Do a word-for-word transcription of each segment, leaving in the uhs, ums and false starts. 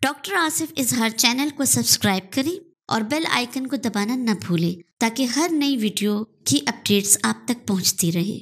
Doctor Asif इजहार channel को subscribe करें और बेल आइकन को दबाना न भूलें ताकि हर नई वीडियो की अपडेट्स आप तक पहुंचती रहे।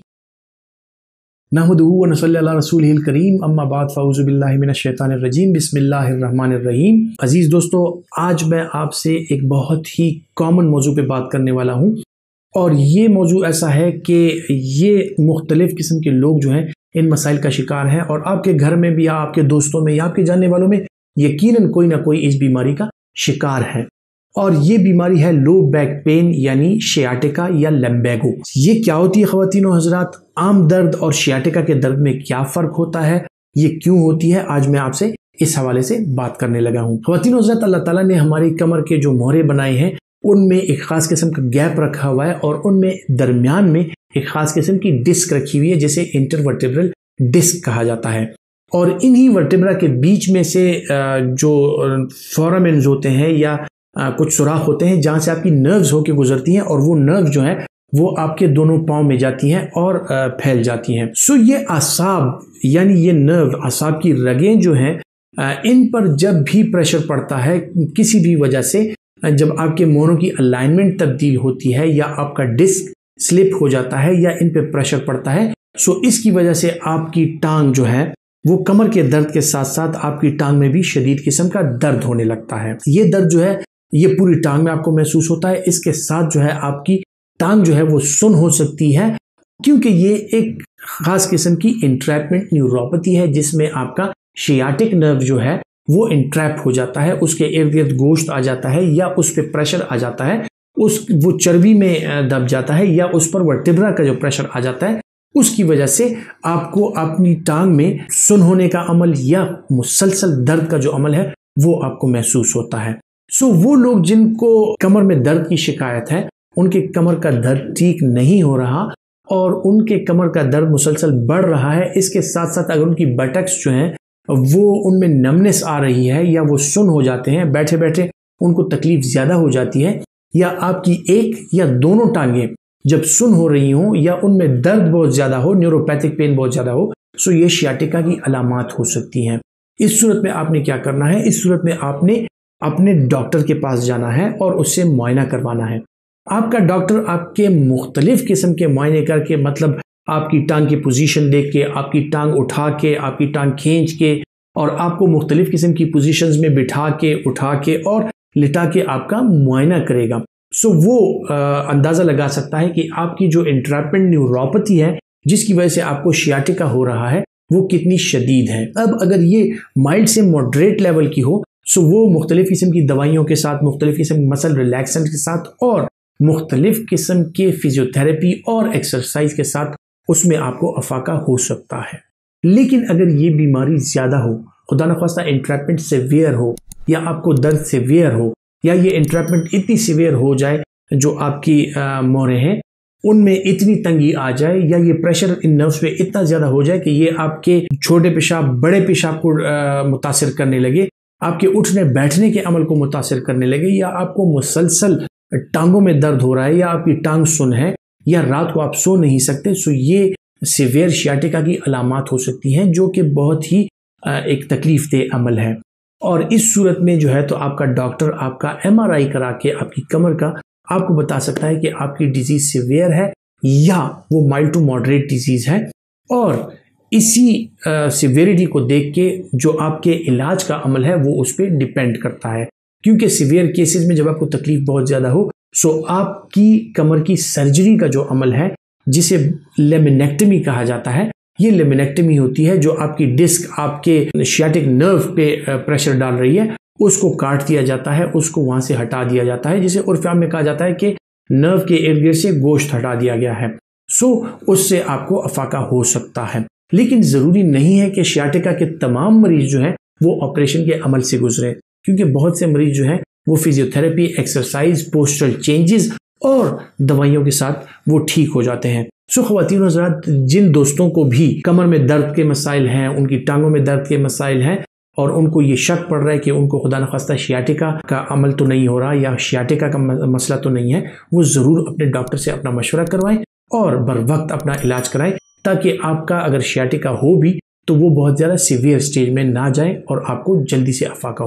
नहमदुहु व नसल्ली अला रसूलिहिल करीम अम्मा बाद फ़अऊज़ु बिल्लाहि मिनश शैतानिर रजीम बिस्मिल्लाहिर रहमानिर रहीम। अजीज़ दोस्तों, आज मैं आपसे एक बहुत ही कॉमन मौजू पे बात करने वाला हूँ और ये मौजू ऐसा है कि ये मुख्तलिफ़ किस्म के लोग जो हैं इन मसाइल का शिकार हैं और आपके घर में भी या आपके दोस्तों में या आपके जानने वालों में यकीनन कोई ना कोई इस बीमारी का शिकार है। और ये बीमारी है लो बैक पेन यानी शियाटिका या लम्बैगो। ये क्या होती है ख़वातीन और हज़रात? आम दर्द और शियाटिका के दर्द में क्या फ़र्क होता है, ये क्यों होती है, आज मैं आपसे इस हवाले से बात करने लगा हूँ। ख़वातीन और हज़रात, अल्लाह ताला ने हमारी कमर के जो मोहरे बनाए हैं उनमें एक ख़ास किस्म का गैप रखा हुआ है और उनमें दरमियान में एक ख़ास किस्म की डिस्क रखी हुई है जिसे इंटरवर्टेब्रल डिस्क कहा जाता है। और इन्हीं वर्टेब्रा के बीच में से जो फोरामेन्स होते हैं या कुछ सुराख होते हैं जहाँ से आपकी नर्व्स होके गुजरती हैं और वो नर्व जो है वो आपके दोनों पाँव में जाती हैं और फैल जाती हैं। सो ये आसाब यानी ये नर्व आसाब की रगें जो हैं इन पर जब भी प्रेशर पड़ता है किसी भी वजह से, जब आपके मोहरों की अलाइनमेंट तब्दील होती है या आपका डिस्क स्लिप हो जाता है या इन पे प्रेशर पड़ता है, सो इसकी वजह से आपकी टांग जो है वो कमर के दर्द के साथ साथ आपकी टांग में भी शदीद किस्म का दर्द होने लगता है। ये दर्द जो है ये पूरी टांग में आपको महसूस होता है। इसके साथ जो है आपकी टांग जो है वो सुन्न हो सकती है क्योंकि ये एक खास किस्म की इंट्रैपमेंट न्यूरोपैथी है जिसमें आपका शियाटिक नर्व जो है वो इंट्रैप हो जाता है, उसके इर्द गिर्द गोश्त आ जाता है या उस पर प्रेशर आ जाता है, उस वो चर्बी में दब जाता है या उस पर वर्टेब्रा का जो प्रेशर आ जाता है, उसकी वजह से आपको अपनी टांग में सुन्न होने का अमल या मुसलसल दर्द का जो अमल है वो आपको महसूस होता है। सो वो लोग जिनको कमर में दर्द की शिकायत है, उनके कमर का दर्द ठीक नहीं हो रहा और उनके कमर का दर्द मुसलसल बढ़ रहा है, इसके साथ साथ अगर उनकी बटक्स जो हैं वो उनमें नमनेस आ रही है या वो सुन्न हो जाते हैं, बैठे बैठे उनको तकलीफ ज़्यादा हो जाती है या आपकी एक या दोनों टांगें जब सुन्न हो रही हों या उनमें दर्द बहुत ज़्यादा हो, न्यूरोपैथिक पेन बहुत ज़्यादा हो, सो ये शियाटिका की अलामात हो सकती हैं। इस सूरत में आपने क्या करना है? इस सूरत में आपने अपने डॉक्टर के पास जाना है और उससे मुआयना करवाना है। आपका डॉक्टर आपके मुख्तलिफ किस्म के मुआयने करके, मतलब आपकी टांग की पोजीशन देख के, आपकी टांग उठा के, आपकी टांग खींच के और आपको मुख्तलिफ किस्म की पोजीशंस में बिठा के, उठा के और लिटा के आपका मुआयना करेगा। सो so, वो अंदाज़ा लगा सकता है कि आपकी जो इंट्रैपमेंट न्यूरोपैथी है जिसकी वजह से आपको शियाटिका हो रहा है वो कितनी शदीद है। अब अगर ये माइल्ड से मॉडरेट लेवल की हो सो so वो मुख्तलिफ किस्म की दवाइयों के साथ, मुख्तलिफ किस्म के मसल रिलैक्सेंट के साथ और मुख्तलिफ किस्म के फिजियोथेरेपी और एक्सरसाइज के साथ उसमें आपको अफाका हो सकता है। लेकिन अगर ये बीमारी ज़्यादा हो, खुदा न ख्वास्ता इंट्रैपमेंट सीवियर हो या आपको दर्द सीवियर हो या ये इंट्रैपमेंट इतनी सीवियर हो जाए जो आपकी मोहरें हैं उनमें इतनी तंगी आ जाए या ये प्रेशर इन नर्व्स पे इतना ज़्यादा हो जाए कि ये आपके छोटे पेशाब बड़े पेशाब को मुतासिर करने लगे, आपके उठने बैठने के अमल को मुतासिर करने लगे या आपको मुसलसल टांगों में दर्द हो रहा है या आपकी टांग सुन्न है या रात को आप सो नहीं सकते, सो ये सीवियर शियाटिका की अलामात हो सकती हैं जो कि बहुत ही एक तकलीफ देह अमल है। और इस सूरत में जो है तो आपका डॉक्टर आपका एम आर आई करा के आपकी कमर का आपको बता सकता है कि आपकी डिजीज़ सीवियर है या वो माइल्ड टू मॉडरेट डिजीज़ है। और इसी सीवियरिटी को देख के जो आपके इलाज का अमल है वो उस पर डिपेंड करता है, क्योंकि सीवियर केसेस में जब आपको तकलीफ बहुत ज़्यादा हो सो आपकी कमर की सर्जरी का जो अमल है जिसे लेमिनेक्टमी कहा जाता है, ये लेमिनेक्टमी होती है जो आपकी डिस्क आपके शियाटिक नर्व पे प्रेशर डाल रही है उसको काट दिया जाता है, उसको वहां से हटा दिया जाता है, जिसे उर्फ में कहा जाता है कि नर्व के इर्द गिर्द से गोश्त हटा दिया गया है। सो उससे आपको अफाका हो सकता है, लेकिन ज़रूरी नहीं है कि शियाटिका के तमाम मरीज जो हैं वो ऑपरेशन के अमल से गुजरे, क्योंकि बहुत से मरीज जो हैं वो फिजियोथेरेपी, एक्सरसाइज, पोस्चरल चेंजेस और दवाइयों के साथ वो ठीक हो जाते हैं। सो ख़वातीन हज़रात, जिन दोस्तों को भी कमर में दर्द के मसाइल हैं, उनकी टांगों में दर्द के मसाइल हैं और उनको ये शक पड़ रहा है कि उनको खुदा न खास्ता शियाटिका का अमल तो नहीं हो रहा या शियाटिका का मसला तो नहीं है, वो ज़रूर अपने डॉक्टर से अपना मशवरा करवाएं और बर वक्त अपना इलाज कराएं ताकि आपका अगर शियाटिका हो भी तो वो बहुत ज़्यादा सीवियर स्टेज में ना जाए और आपको जल्दी से अफाका हो।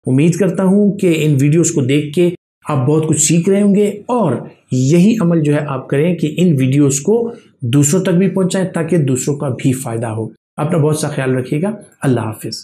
उम्मीद करता हूँ कि इन वीडियोस को देख के आप बहुत कुछ सीख रहे होंगे और यही अमल जो है आप करें कि इन वीडियोस को दूसरों तक भी पहुंचाएं ताकि दूसरों का भी फायदा हो। अपना बहुत सा ख्याल रखिएगा। अल्लाह हाफिज।